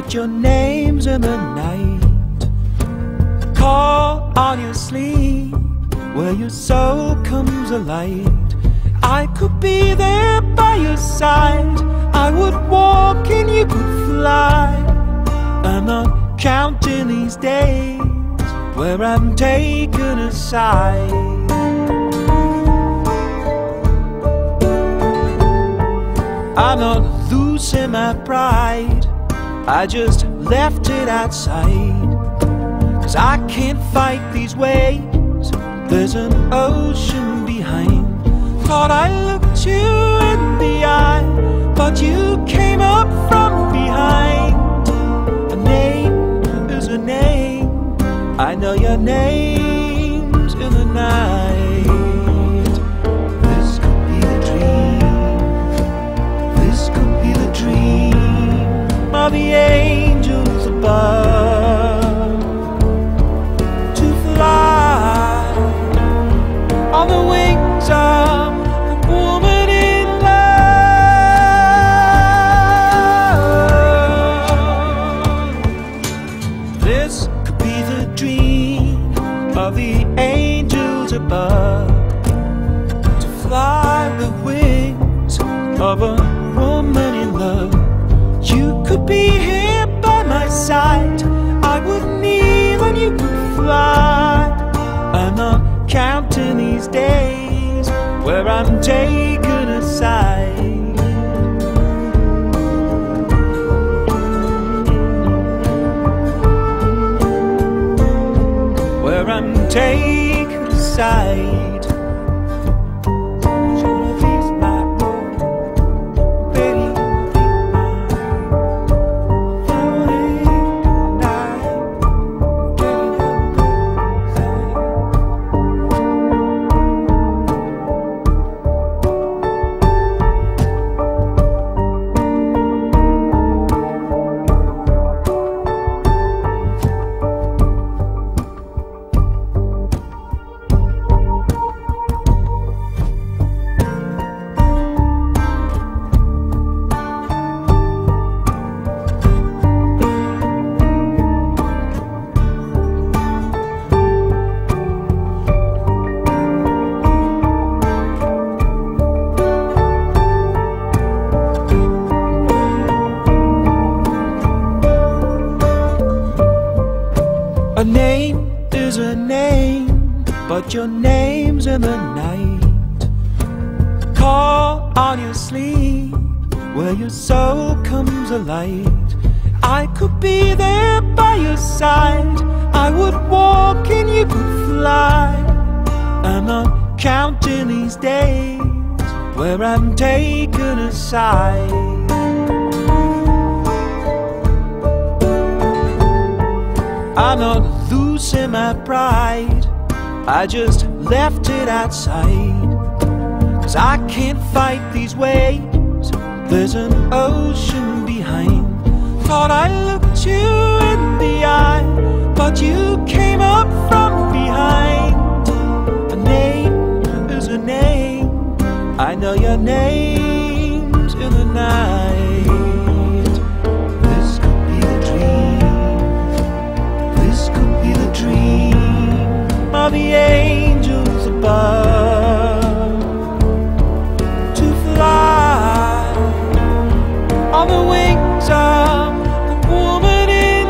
but your name's in the night. Call on your sleep, where your soul comes alight. I could be there by your side. I would walk and you could fly. I'm not counting these days where I'm taken aside. I'm not losing my pride, I just left it outside. 'Cause I can't fight these waves, there's an ocean behind. Thought I looked you in the eye, but you came up from behind. A name is a name, I know your name's in the night. This could be the dream, this could be the dream of the angels above. To fly on the wings of a woman in love. This could be the dream of the angels above. To fly the wings of a woman in love. You could be here by my side, I would kneel and you could fly. I'm not counting these days where I'm taken aside. Where I'm taken aside. A name is a name, but your name's in the night. Call on your sleep, where your soul comes alight. I could be there by your side, I would walk and you could fly. I'm not counting these days where I'm taken aside. I'm not losing my pride, I just left it outside. 'Cause I can't fight these waves, there's an ocean behind. Thought I looked you in the eye, but you came up from behind. A name is a name, I know your name's in the night. This could be the dream, this could be the dream of the angels above. To fly on the wings of a woman in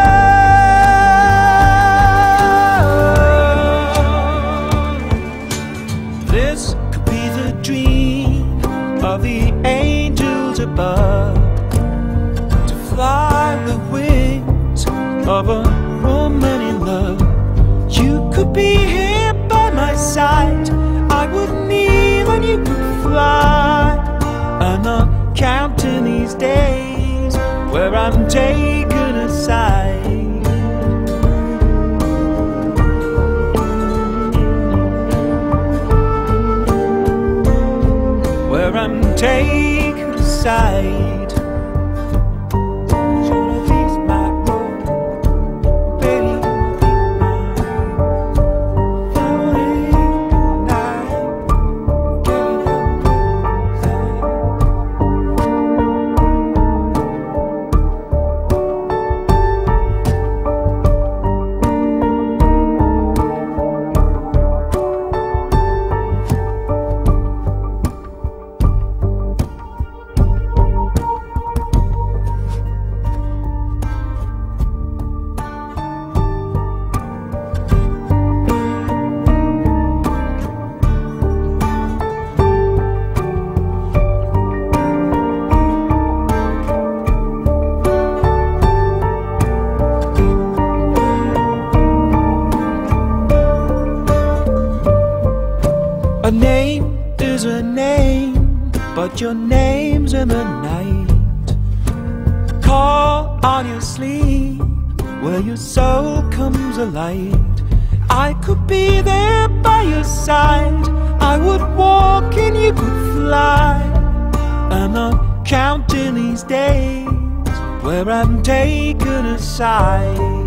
love. This could be the dream of the angels above. To fly the wings of a woman in love. You could be here by my side, I would kneel and you could fly. I'm not counting these days where I'm taken aside. Where I'm taken aside. A name is a name, but your name's in the night. Call on your sleep, where your soul comes alight. I could be there by your side. I would walk and you could fly. And I'm counting these days where I'm taken aside.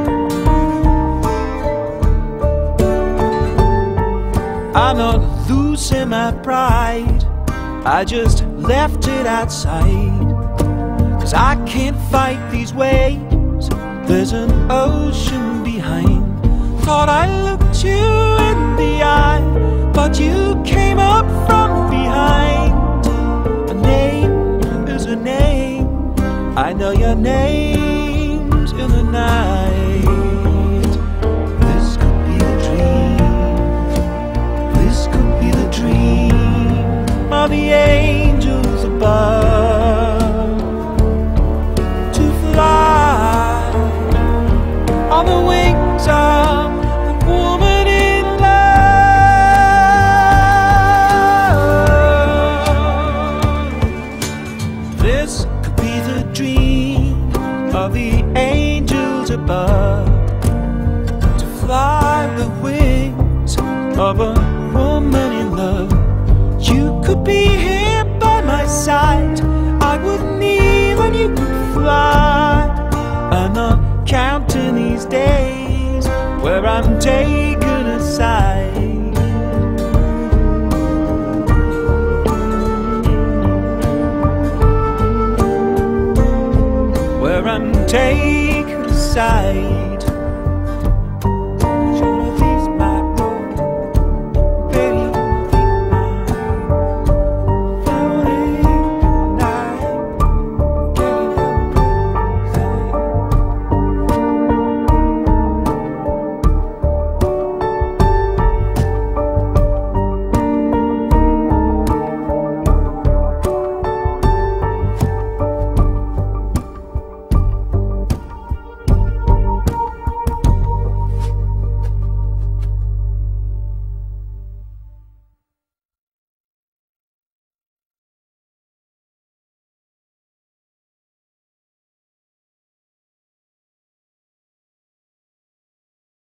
I'm not losing my pride, I just left it outside. 'Cause I can't fight these waves, there's an ocean behind. Thought I looked you in the eye, but you came up from behind. A name is a name, I know your name's in the night. This could be a dream, this could be the dream of the angels above. To fly on the wings of a woman in love. This could be the dream of the angels above. To fly the wings of a woman in love. You could be here by my side, I would kneel and you could fly. And I'm counting these days where I'm taken aside. Where I'm taken aside.